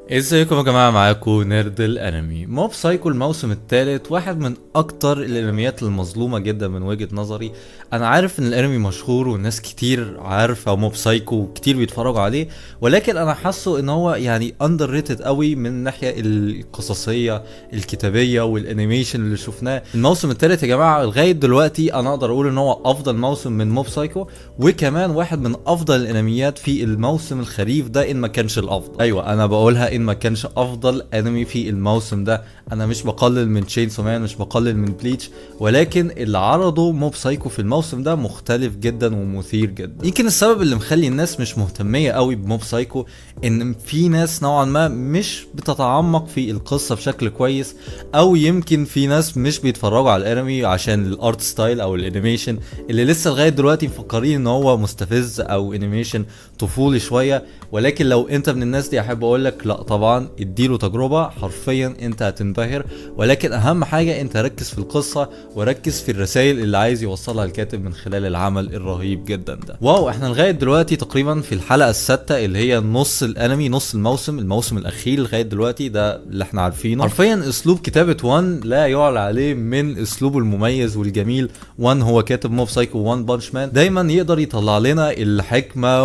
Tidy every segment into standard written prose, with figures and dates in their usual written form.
ازيكم يا جماعه، معاكم نيرد الانمي. موب سايكو الموسم الثالث واحد من اكتر الانميات المظلومه جدا من وجهه نظري. انا عارف ان الانمي مشهور والناس كتير عارفه موب سايكو وكتير بيتفرجوا عليه، ولكن انا حاسه ان هو يعني اندر ريتد قوي من الناحيه القصصيه الكتابيه والانيميشن اللي شفناه. الموسم الثالث يا جماعه لغايه دلوقتي انا اقدر اقول ان هو افضل موسم من موب سايكو، وكمان واحد من افضل الانميات في الموسم الخريف ده ان ما كانش الافضل. ايوه انا بقولها ان ما كانش افضل انمي في الموسم ده. انا مش بقلل من تشينسو مان، مش بقلل من بليتش، ولكن اللي عرضه موب سايكو في الموسم ده مختلف جدا ومثير جدا. يمكن السبب اللي مخلي الناس مش مهتميه قوي بموب سايكو ان في ناس نوعا ما مش بتتعمق في القصه بشكل كويس، او يمكن في ناس مش بيتفرجوا على الانمي عشان الارت ستايل او الانيميشن اللي لسه لغايه دلوقتي مفكرين ان هو مستفز او انيميشن طفولي شويه. ولكن لو انت من الناس دي احب اقول لك لا طبعا اديله تجربه، حرفيا انت هتنبهر. ولكن اهم حاجه انت ركز في القصه وركز في الرسائل اللي عايز يوصلها الكاتب من خلال العمل الرهيب جدا ده. واو، احنا لغايه دلوقتي تقريبا في الحلقه السادسه اللي هي نص الانمي، نص الموسم الاخير لغايه دلوقتي ده اللي احنا عارفينه. حرفيا اسلوب كتابه وان لا يعلى عليه من اسلوبه المميز والجميل. وان هو كاتب موب سايكو وان بانش مان، دايما يقدر يطلع لنا الحكمه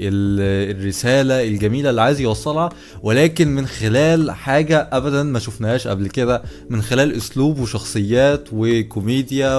والرساله الجميله اللي عايز يوصلها، ولكن من خلال حاجه ابدا ما شفناهاش قبل كده، من خلال اسلوب وشخصيات وكوميديا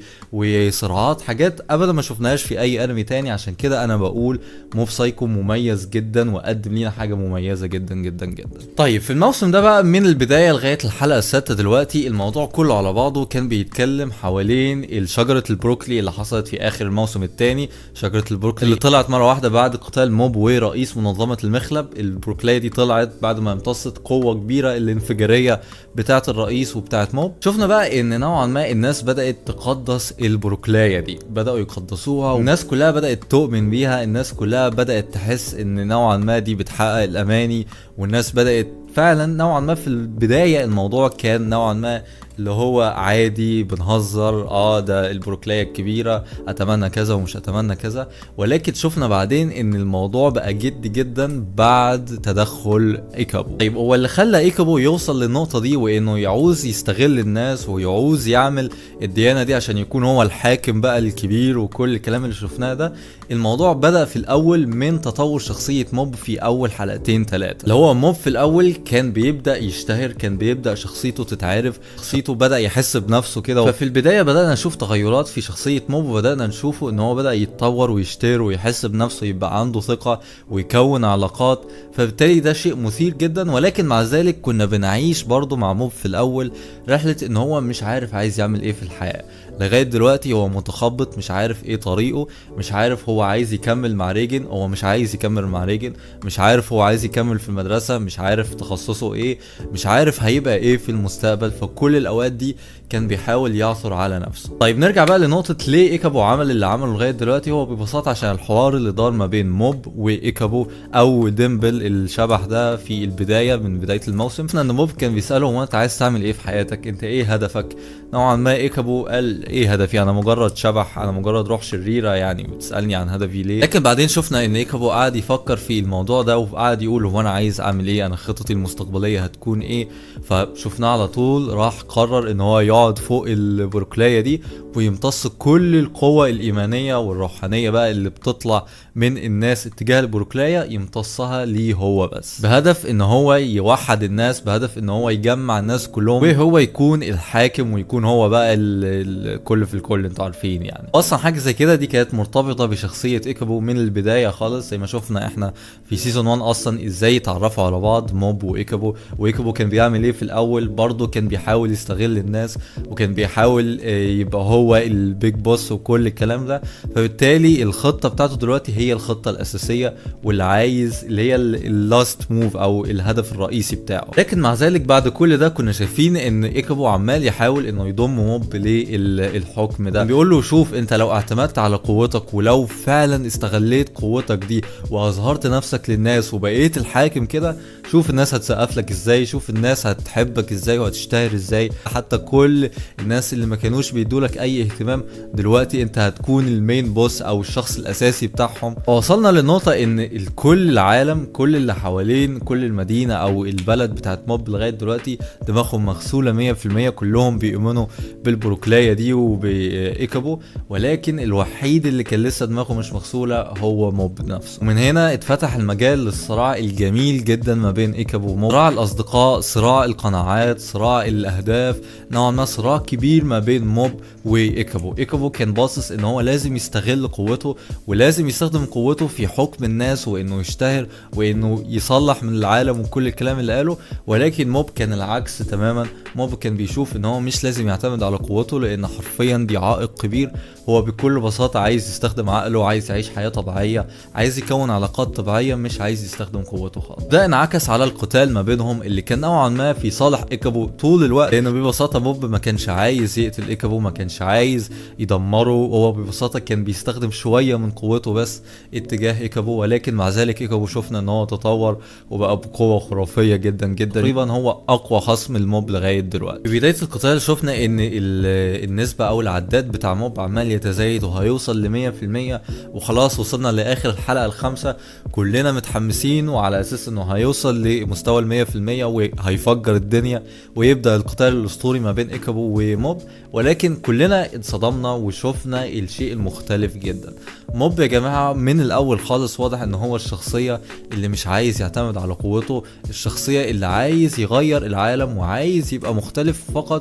وصراعات، حاجات ابدا ما شفناهاش في اي انمي تاني. عشان كده انا بقول موب سايكو مميز جدا وقدم لنا حاجه مميزه جدا جدا جدا. طيب في الموسم ده بقى من البدايه لغايه الحلقه السادسه دلوقتي الموضوع كله على بعضه كان بيتكلم حوالين شجره البروكلي اللي حصلت في اخر الموسم الثاني. شجره البروكلي اللي طلعت مره واحده بعد قتال موب ورئيس منظمه المخلب. البروكليه دي طلعت بعد ما امتصت قوه كبيره الانفجاريه بتاعه الرئيس وبتاعه موب. شفنا بقى ان نوعا ما الناس بدات تقدس البروكلايه دي، بداوا يقدسوها والناس كلها بدات تؤمن بيها. الناس كلها بدات تحس ان نوعا ما دي بتحقق الاماني، والناس بدات فعلا نوعا ما. في البدايه الموضوع كان نوعا ما اللي هو عادي بنهزر، ده البروكلايه الكبيره اتمنى كذا ومش اتمنى كذا. ولكن شفنا بعدين ان الموضوع بقى جد جدا بعد تدخل ايكابو. طيب هو اللي خلى ايكابو يوصل للنقطه دي وانه يعوز يستغل الناس ويعوز يعمل الديانه دي عشان يكون هو الحاكم بقى الكبير وكل الكلام اللي شفناه ده؟ الموضوع بدأ في الاول من تطور شخصيه موب في اول حلقتين ثلاثه. اللي هو موب في الاول كان بيبدأ يشتهر، كان بيبدأ شخصيته تتعرف، شخصيته بدأ يحس بنفسه كده. ففي البداية بدأنا نشوف تغيرات في شخصية موب، وبدأنا نشوفه ان هو بدأ يتطور ويشتهر ويحس بنفسه، يبقى عنده ثقة ويكون علاقات. فبالتالي ده شيء مثير جدا. ولكن مع ذلك كنا بنعيش برضه مع موب في الاول رحلة ان هو مش عارف عايز يعمل ايه في الحياة. لغاية دلوقتي هو متخبط، مش عارف ايه طريقه، مش عارف هو عايز يكمل مع ريجن، هو مش عايز يكمل مع ريجن، مش عارف هو عايز يكمل في المدرسة، مش عارف تخصصه ايه، مش عارف هيبقى ايه في المستقبل. فكل الاوقات دي كان بيحاول يعثر على نفسه. طيب نرجع بقى لنقطة ليه ايكابو عمل اللي عمله لغاية دلوقتي. هو ببساطة عشان الحوار اللي دار ما بين موب وايكابو او ديمبل الشبح ده في البداية من بداية الموسم. ان موب كان بيسأله هو انت عايز تعمل ايه في حياتك، انت ايه هدفك؟ نوعا ما ايكابو قال ايه هدفي؟ انا مجرد شبح، انا مجرد روح شريرة، يعني بتسألني عن هدفي ليه؟ لكن بعدين شفنا ان ايكابو قاعد يفكر في الموضوع ده وقاعد يقول هو انا عايز اعمل ايه، انا خطتي المستقبلية هتكون ايه. فشفناه على طول راح قرر ان هو يقعد فوق البروكلايه دي ويمتص كل القوة الإيمانية والروحانية بقى اللي بتطلع من الناس اتجاه البروكلاية، يمتصها ليه هو بس، بهدف ان هو يوحد الناس، بهدف ان هو يجمع الناس كلهم وهو يكون الحاكم ويكون هو بقى الكل في الكل. انتوا عارفين يعني اصلا حاجة زي كده دي كانت مرتبطة بشخصية ايكابو من البداية خالص. زي ما شفنا احنا في سيزون 1 اصلا ازاي اتعرفوا على بعض موب وايكابو. وايكابو كان بيعمل ايه في الاول؟ برضه كان بيحاول يستغل الناس وكان بيحاول يبقى هو البيج بوس وكل الكلام ده. فبالتالي الخطة بتاعته دلوقتي هي الخطة الأساسية واللي عايز اللي هي اللاست موف أو الهدف الرئيسي بتاعه. لكن مع ذلك بعد كل ده كنا شايفين إن إيكابو عمال يحاول إنه يضم موب للحكم ده. بيقول له شوف أنت لو اعتمدت على قوتك ولو فعلا استغليت قوتك دي وأظهرت نفسك للناس وبقيت الحاكم كده، شوف الناس هتسقف لك ازاي، شوف الناس هتحبك ازاي وهتشتهر ازاي، حتى كل الناس اللي ما كانوش بيدولك اي اهتمام دلوقتي انت هتكون المين بوس او الشخص الاساسي بتاعهم. وصلنا للنقطة ان كل العالم، كل اللي حوالين كل المدينة او البلد بتاعت موب لغاية دلوقتي دماغهم مغسولة 100%، كلهم بيؤمنوا بالبروكلاية دي وبإيكابو، ولكن الوحيد اللي كان لسه دماغه مش مغسولة هو موب نفسه. ومن هنا اتفتح المجال للصراع الجميل جدا ما بين إيكابو وموب، صراع الاصدقاء، صراع القناعات، صراع الاهداف، نوعا ما صراع كبير ما بين موب وإيكابو. إيكابو كان باصص ان هو لازم يستغل قوته ولازم يستخدم قوته في حكم الناس وانه يشتهر وانه يصلح من العالم وكل الكلام اللي قاله، ولكن موب كان العكس تماما. موب كان بيشوف ان هو مش لازم يعتمد على قوته لان حرفيا دي عائق كبير، هو بكل بساطة عايز يستخدم عقله، عايز يعيش حياة طبيعية، عايز يكون علاقات طبيعية، مش عايز يستخدم قوته خالص. ده انعكس على القتال ما بينهم اللي كان نوعا ما في صالح إيكابو طول الوقت، لانه ببساطة موب ما كانش عايز يقتل إيكابو، ما كانش عايز يدمره، هو ببساطة كان بيستخدم شوية من قوته بس اتجاه إيكابو، ولكن مع ذلك إيكابو شفنا ان هو تطور وبقى بقوة خرافية جدا جدا، تقريبا هو اقوى خصم الموب لغاية دلوقتي. في بداية القتال شفنا ان النسبة او العداد بتاع موب عمال يتزايد وهيوصل ل 100%، وخلاص وصلنا لاخر الحلقة الخامسة كلنا متحمسين وعلى اساس انه هيوصل لمستوى ال 100% وهيفجر الدنيا ويبدأ القتال الاسطوري ما بين إيكابو وموب، ولكن كلنا اتصدمنا وشفنا الشيء المختلف جدا. موب يا جماعة من الاول خالص واضح ان هو الشخصية اللي مش عايز يعتمد على قوته، الشخصية اللي عايز يغير العالم وعايز يبقى مختلف فقط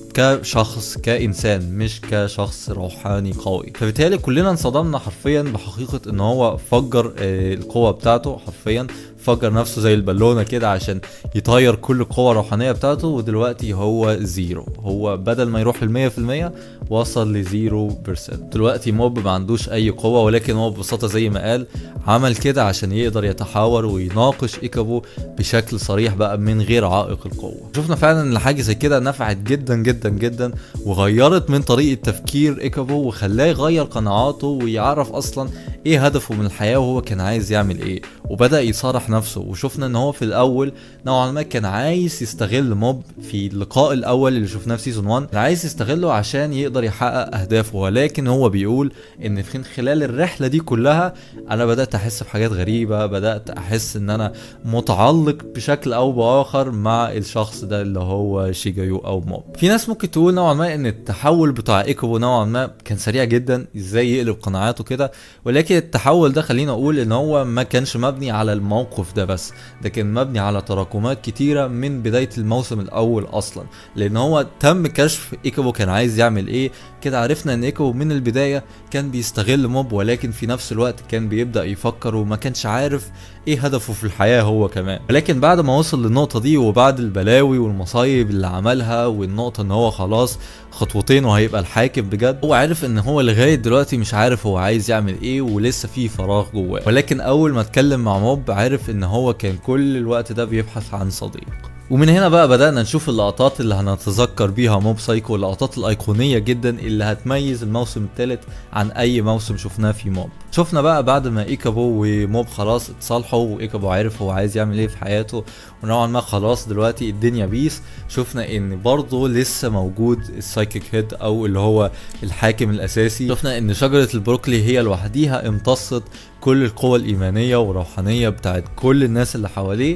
كشخص كإنسان مش كشخص روحاني قوي. فبالتالي كلنا انصدمنا حرفيا بحقيقة ان هو فجر القوة بتاعته، حرفيا فجر نفسه زي البالونة كده عشان يطير كل القوة الروحانية بتاعته، ودلوقتي هو زيرو، هو بدل ما يروح ال100% وصل ل0%. دلوقتي موب ما عندوش اي قوة، ولكن هو ببساطة زي ما قال عمل كده عشان يقدر يتحاور ويناقش إيكابو بشكل صريح بقى من غير عائق القوة. شفنا فعلا ان حاجة زي كده نفعت جدا جدا جدا وغيرت من طريقة تفكير إيكابو وخلاه يغير قناعاته ويعرف اصلا ايه هدفه من الحياة وهو كان عايز يعمل ايه، وبدأ يصارح نفسه. وشفنا ان هو في الاول نوعا ما كان عايز يستغل موب في اللقاء الاول اللي شفناه في سيزون 1، كان عايز يستغله عشان يقدر يحقق اهدافه، ولكن هو بيقول ان في خلال الرحلة دي كلها انا بدأت احس بحاجات غريبة، بدأت احس ان انا متعلق بشكل او باخر مع الشخص ده اللي هو شيجايو او موب. في ناس ممكن تقول نوعا ما ان التحول بتاع إيكابو نوعا ما كان سريع جدا، ازاي يقلب قناعاته كده، ولكن التحول ده خلينا اقول ان هو ما كانش مبني على الموقف ده بس، ده كان مبني على تراكمات كتيرة من بداية الموسم الاول اصلا، لان هو تم كشف إيكابو كان عايز يعمل ايه. كده عرفنا ان إيكابو من البداية كان بيستغل موب، ولكن في نفس الوقت كان بيبدأ يفكر وما كانش عارف ايه هدفه في الحياة هو كمان. ولكن بعد ما وصل للنقطة دي وبعد البلاوي والمصايب اللي عملها والنقطة ان هو خلاص خطوتين وهيبقى الحاكم بجد، هو عارف ان هو لغاية دلوقتي مش عارف هو عايز يعمل ايه ولسه في فراغ جواه. ولكن اول ما اتكلم مع موب عارف ان هو كان كل الوقت ده بيبحث عن صديق. ومن هنا بقى بدأنا نشوف اللقطات اللي هنتذكر بيها موب سايكو، اللقطات الأيقونية جدا اللي هتميز الموسم الثالث عن أي موسم شفناه في موب. شفنا بقى بعد ما إيكابو وموب خلاص اتصالحوا وإيكابو عارف هو عايز يعمل ايه في حياته ونوعا ما خلاص دلوقتي الدنيا بيس، شفنا ان برضه لسه موجود السايكيك هيد او اللي هو الحاكم الأساسي. شفنا ان شجرة البروكلي هي لوحديها امتصت كل القوى الإيمانية والروحانية بتاعت كل الناس اللي حواليه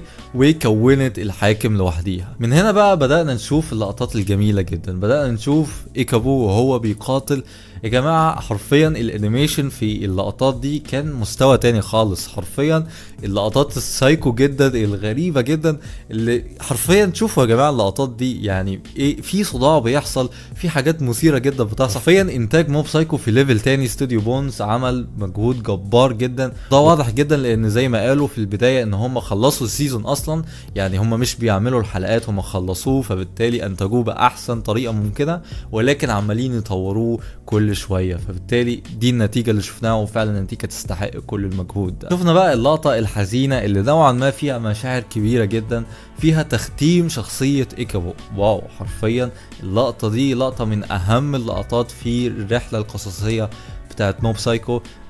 وكونت الحاكم لوحديها. من هنا بقى بدأنا نشوف اللقطات الجميلة جدا، بدأنا نشوف إيكابو وهو بيقاتل. يا جماعة حرفيا الانيميشن في اللقطات دي كان مستوى تاني خالص، حرفيا اللقطات السايكو جدا الغريبة جدا اللي حرفيا تشوفوا يا جماعة اللقطات دي يعني ايه، في صداع بيحصل، في حاجات مثيرة جدا بتحصل. حرفيا انتاج موب سايكو في ليفل تاني، استوديو بونز عمل مجهود جبار جدا، ده واضح جدا لان زي ما قالوا في البداية ان هم خلصوا السيزون اصلا، يعني هم مش بيعملوا الحلقات، هم خلصوه، فبالتالي انتجوه بأحسن طريقة ممكنة، ولكن عمالين يطوروه كل شوية، فبالتالي دي النتيجة اللي شفناها وفعلا النتيجة تستحق كل المجهود ده. شفنا بقى اللقطة الحزينة اللي نوعا ما فيها مشاعر كبيرة جدا، فيها تختيم شخصية إيكابو. واو، حرفيا اللقطة دي لقطة من أهم اللقطات في الرحلة القصصية بتاعت موب سايكو.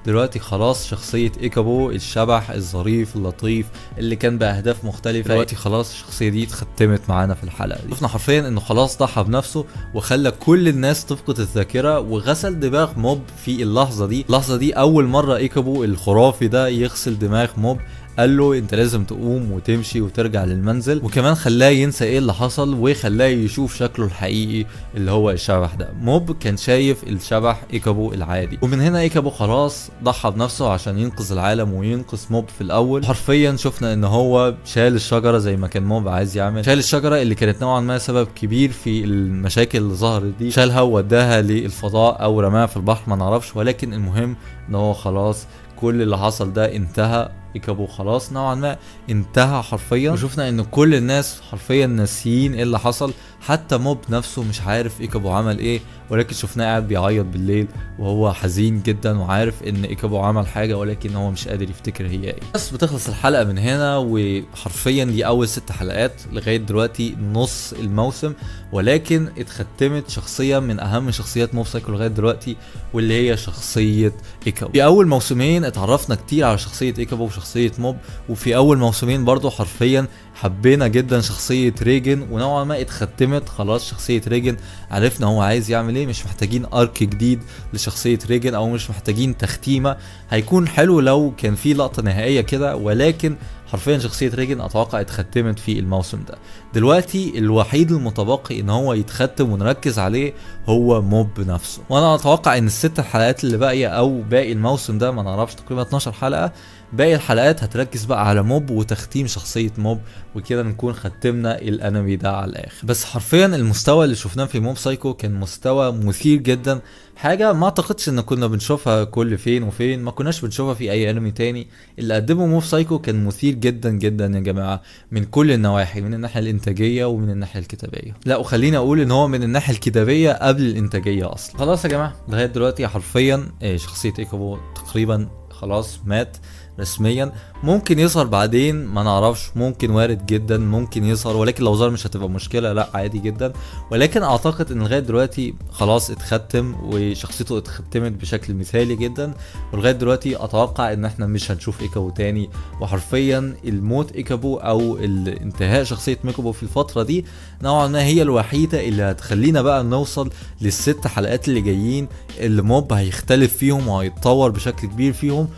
دلوقتي خلاص شخصية ايكابو الشبح الظريف اللطيف اللي كان باهداف مختلفة دلوقتي خلاص الشخصية دي اتختمت معانا في الحلقة دي. شفنا حرفيا انه خلاص ضحى بنفسه وخلى كل الناس تفقد الذاكرة وغسل دماغ موب في اللحظة دي اول مرة ايكابو الخرافي ده يغسل دماغ موب، قال له انت لازم تقوم وتمشي وترجع للمنزل، وكمان خلاه ينسى ايه اللي حصل وخلاه يشوف شكله الحقيقي اللي هو الشبح ده. موب كان شايف الشبح ايكابو العادي، ومن هنا ايكابو خلاص ضحى بنفسه عشان ينقذ العالم وينقذ موب في الاول. حرفيا شفنا ان هو شال الشجره زي ما كان موب عايز يعمل، شال الشجره اللي كانت نوعا ما سبب كبير في المشاكل اللي ظهرت دي، شالها ووداها للفضاء او رماها في البحر ما نعرفش، ولكن المهم ان هو خلاص كل اللي حصل ده انتهى. ايكابو خلاص نوعا ما انتهى حرفيا، وشفنا ان كل الناس حرفيا ناسيين ايه اللي حصل، حتى موب نفسه مش عارف ايكابو عمل ايه، ولكن شفناه قاعد بيعيط بالليل وهو حزين جدا وعارف ان ايكابو عمل حاجه ولكن هو مش قادر يفتكر هي ايه. بس بتخلص الحلقه من هنا، وحرفيا دي اول 6 حلقات لغايه دلوقتي نص الموسم، ولكن اتختمت شخصيه من اهم شخصيات موب سايكو لغايه دلوقتي واللي هي شخصيه ايكابو. في اول موسمين اتعرفنا كتير على شخصيه ايكابو وشخصيه موب، وفي اول موسمين برضو حرفيا حبينا جدا شخصيه ريجن، ونوعا ما اتختمت خلاص شخصيه ريجن، عرفنا هو عايز يعمل ايه، مش محتاجين ارك جديد لشخصيه ريجن او مش محتاجين تختيمه. هيكون حلو لو كان في لقطه نهائيه كده، ولكن حرفيا شخصيه ريجن اتوقع اتختمت في الموسم ده. دلوقتي الوحيد المتبقي ان هو يتختم ونركز عليه هو موب نفسه، وانا اتوقع ان ال6 حلقات اللي باقيه او باقي الموسم ده ما نعرفش تقريبا 12 حلقه، باقي الحلقات هتركز بقى على موب وتختيم شخصيه موب، وكده نكون ختمنا الانمي ده على الاخر. بس حرفيا المستوى اللي شفناه في موب سايكو كان مستوى مثير جدا، حاجه ما اعتقدش ان كنا بنشوفها كل فين وفين، ما كناش بنشوفها في اي انمي تاني. اللي قدمه موب سايكو كان مثير جدا جدا يا جماعه من كل النواحي، من الناحيه الانتاجيه ومن الناحيه الكتابيه، لا وخليني اقول ان هو من الناحيه الكتابيه قبل الانتاجيه اصلا. خلاص يا جماعه لغايه دلوقتي حرفيا شخصيه ايكابو تقريبا خلاص مات رسميا، ممكن يظهر بعدين ما نعرفش، ممكن وارد جدا ممكن يظهر، ولكن لو ظهر مش هتبقى مشكله، لا عادي جدا. ولكن اعتقد ان لغايه دلوقتي خلاص اتختم وشخصيته اتختمت بشكل مثالي جدا، ولغايه دلوقتي اتوقع ان احنا مش هنشوف ايكابو تاني، وحرفيا الموت ايكابو او انتهاء شخصيه ميكابو في الفتره دي نوعا ما هي الوحيده اللي هتخلينا بقى نوصل لل6 حلقات اللي جايين اللي موب هيختلف فيهم وهيتطور بشكل كبير فيهم،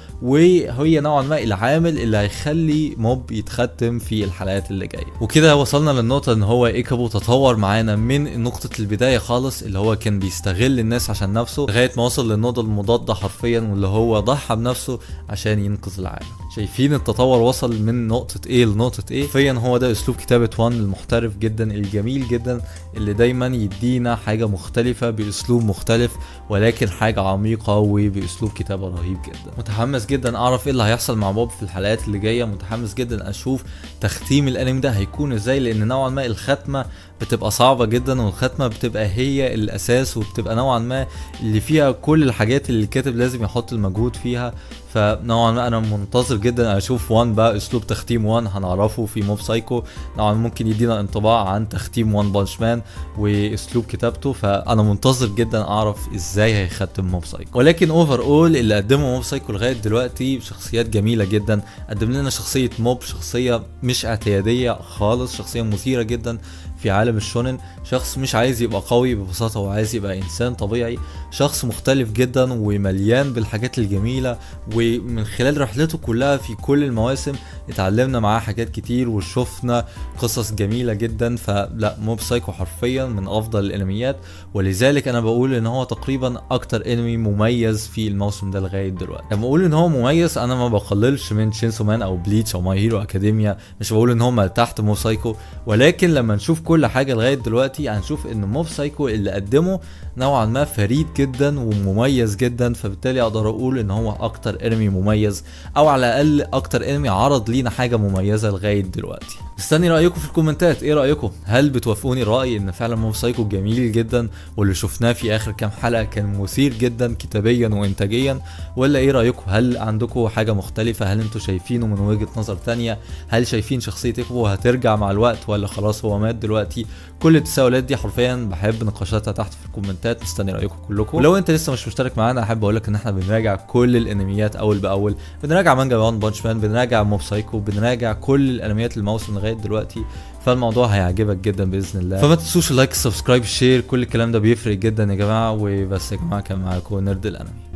وهي نوعا ما العامل اللي هيخلي موب يتختم في الحلقات اللي جايه. وكده وصلنا للنقطه ان هو ايكابو تطور معانا من نقطه البدايه خالص اللي هو كان بيستغل الناس عشان نفسه، لغايه ما وصل للنقطه المضاده حرفيا واللي هو ضحى بنفسه عشان ينقذ العالم. شايفين التطور وصل من نقطه ايه لنقطه ايه؟ حرفيا هو ده اسلوب كتابه وان المحترف جدا الجميل جدا اللي دايما يدينا حاجه مختلفه باسلوب مختلف، ولكن حاجه عميقه وباسلوب كتابه رهيب جدا. متحمس جدا اعرف ايه اللي هيحصل مع موب في الحلقات اللي جايه، متحمس جدا اشوف تختيم الانمي ده هيكون ازاي، لان نوعا ما الختمه بتبقى صعبه جدا، والختمه بتبقى هي الاساس وبتبقى نوعا ما اللي فيها كل الحاجات اللي الكاتب لازم يحط المجهود فيها. فنوعا ما انا منتظر جدا اشوف وان بقى اسلوب تختيم وان هنعرفه في موب سايكو، نوعا ممكن يدينا انطباع عن تختيم وان بانش مان واسلوب كتابته، فانا منتظر جدا اعرف ازاي هيختم موب سايكو. ولكن اوفر اول اللي قدمه موب سايكو لغايه دلوقتي شخصيات جميله جدا، قدم لنا شخصيه موب شخصيه مش اعتياديه خالص، شخصيه مثيره جدا في عالم الشونن، شخص مش عايز يبقى قوي ببساطه، هو عايز يبقى انسان طبيعي، شخص مختلف جدا ومليان بالحاجات الجميله، ومن خلال رحلته كلها في كل المواسم اتعلمنا معاه حاجات كتير وشفنا قصص جميله جدا. فلا موب سايكو حرفيا من افضل الانميات، ولذلك انا بقول ان هو تقريبا اكتر انمي مميز في الموسم ده لغايه دلوقتي. لما اقول ان هو مميز انا ما بقللش من شينسو مان او بليتش او ماي هيرو اكاديميا، مش بقول ان هم تحت موب سايكو، ولكن لما نشوف كل حاجه لغايه دلوقتي هنشوف ان موب سايكو اللي قدمه نوعا ما فريد جدا ومميز جدا، فبالتالي اقدر اقول ان هو اكتر انمي مميز، او على الاقل اكتر انمي عرض مخلينا حاجه مميزه لغايه دلوقتي. مستني رايكم في الكومنتات، ايه رايكم؟ هل بتوافقوني رايي ان فعلا موب سايكو جميل جدا واللي شفناه في اخر كام حلقه كان مثير جدا كتابيا وانتاجيا، ولا ايه رايكم؟ هل عندكم حاجه مختلفه؟ هل انتوا شايفينه من وجهه نظر تانية؟ هل شايفين شخصيه ايكو هترجع مع الوقت ولا خلاص هو مات دلوقتي؟ كل التساؤلات دي حرفيا بحب نقاشاتها تحت في الكومنتات. مستني رايكم كلكم. ولو انت لسه مش مشترك معانا احب اقول لك ان احنا بنراجع كل الانميات اول باول، بنراجع مانجا وان بانش مان، بنراجع موب سايكو، بنراجع كل الانميات الموسم لغايه دلوقتي، فالموضوع هيعجبك جدا باذن الله. فما تنسوش اللايك، السبسكرايب، الشير، كل الكلام ده بيفرق جدا يا جماعه. وبس يا جماعه، كان معاكم نرد الانمي.